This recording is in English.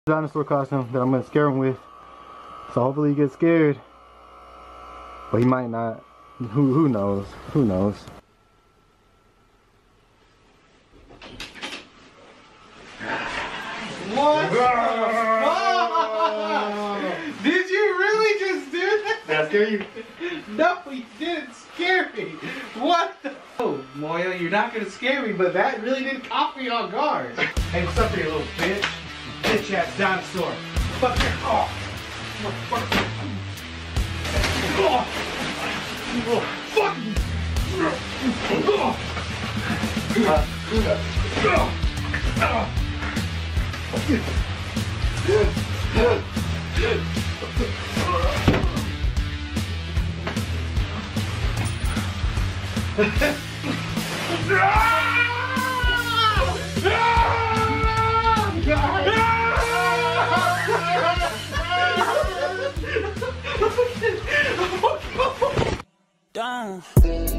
Dinosaur costume that I'm gonna scare him with. So hopefully he gets scared. But he might not. Who knows? Who knows? What the fuck? Did you really just do that? Did I scare you? No, you didn't scare me. What the? Oh, Moya, you're not gonna scare me, but that really did caught me off guard. Hey, what's up there, you little bitch? Bitch ass dinosaur. Fuck your oh. Fuck. Oh. Fuck. Down.